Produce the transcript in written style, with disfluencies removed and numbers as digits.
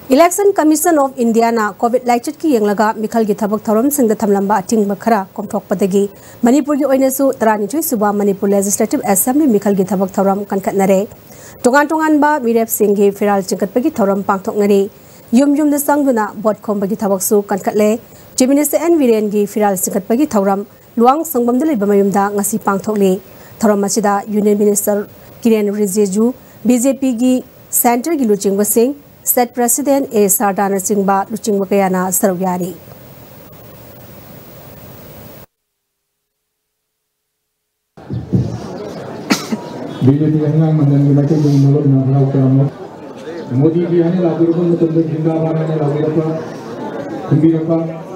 Election Commission of India na COVID लाइचट की यंगलगा mikhalgi thabak thouram singda thamlamba atingba khara komthokpadagi Manipur gi oinasu 12 suba Manipur Legislative Assembly mikhalgi thabak thouram kankhatnare tongan ba mirep singgi firal chingkatpagi thouram pangthoknari yum da sangduna bot khombagi thabak su kankhatle Chief Minister N Viren gi firal chingkatpagi thouram luang sangbamda leiba mayumda ngasi pangthokli thouram asida Union Minister Kiren Rijiju BJP gi Center gi luchingba sing State President A. Sardana Singba Luchingba Kayana Sarugyari. BJP yang mandan kita itu menolak nalar kerana Modi dia ni lagu itu betul-betul hingga mana ni lagu apa, hingga apa.